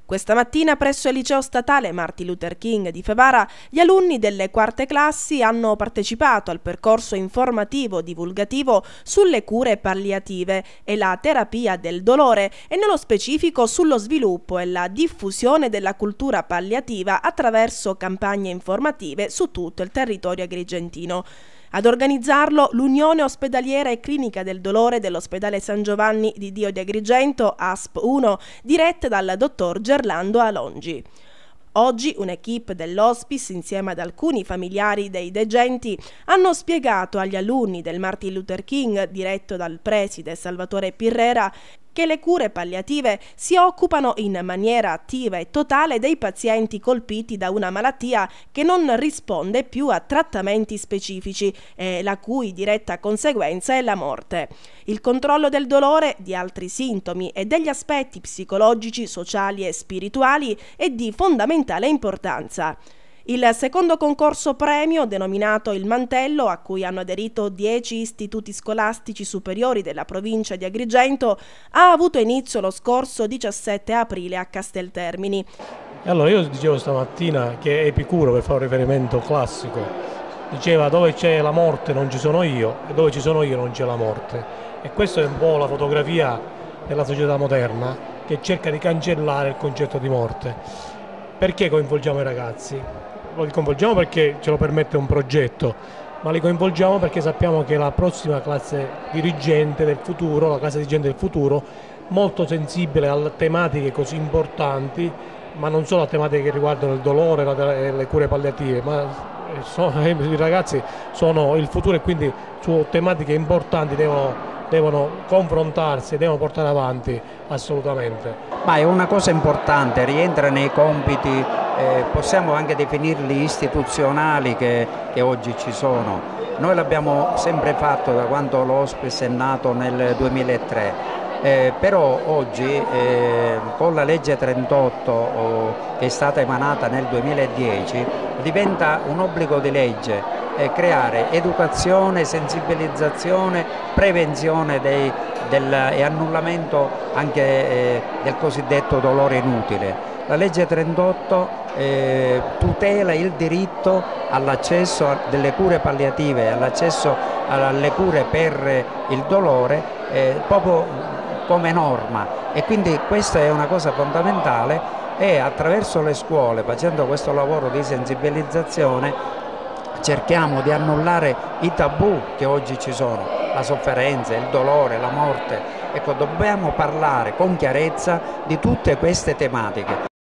Questa mattina presso il liceo statale Martin Luther King di Favara gli alunni delle quarte classi hanno partecipato al percorso informativo divulgativo sulle cure palliative e la terapia del dolore e nello specifico sullo sviluppo e la diffusione della cultura palliativa attraverso campagne informative su tutto il territorio agrigentino. Ad organizzarlo l'Unione Ospedaliera e Clinica del Dolore dell'Ospedale San Giovanni di Dio di Agrigento, ASP 1, diretta dal dottor Gerlando Alongi. Oggi un'equipe dell'Hospice, insieme ad alcuni familiari dei degenti, hanno spiegato agli alunni del Martin Luther King, diretto dal preside Salvatore Pirrera, che le cure palliative si occupano in maniera attiva e totale dei pazienti colpiti da una malattia che non risponde più a trattamenti specifici e la cui diretta conseguenza è la morte. Il controllo del dolore, di altri sintomi e degli aspetti psicologici, sociali e spirituali è di fondamentale importanza. Il secondo concorso premio, denominato Il Mantello, a cui hanno aderito 10 istituti scolastici superiori della provincia di Agrigento, ha avuto inizio lo scorso 17 aprile a Casteltermini. Allora io dicevo stamattina che Epicuro, per fare un riferimento classico, diceva: dove c'è la morte non ci sono io e dove ci sono io non c'è la morte. E questa è un po' la fotografia della società moderna che cerca di cancellare il concetto di morte. Perché coinvolgiamo i ragazzi? Li coinvolgiamo perché ce lo permette un progetto, ma li coinvolgiamo perché sappiamo che la prossima classe dirigente del futuro, la classe dirigente del futuro, molto sensibile a tematiche così importanti, ma non solo a tematiche che riguardano il dolore e le cure palliative, ma i ragazzi sono il futuro e quindi su tematiche importanti devono confrontarsi, devono portare avanti assolutamente. Ma è una cosa importante, rientra nei compiti, possiamo anche definirli istituzionali che oggi ci sono. Noi l'abbiamo sempre fatto da quando l'Hospice è nato nel 2003. Però oggi con la legge 38 che è stata emanata nel 2010 diventa un obbligo di legge creare educazione, sensibilizzazione, prevenzione e annullamento anche del cosiddetto dolore inutile. La legge 38 tutela il diritto all'accesso delle cure palliative, all'accesso alle cure per il dolore proprio come norma, e quindi questa è una cosa fondamentale, e attraverso le scuole, facendo questo lavoro di sensibilizzazione, cerchiamo di annullare i tabù che oggi ci sono, la sofferenza, il dolore, la morte. Ecco, dobbiamo parlare con chiarezza di tutte queste tematiche.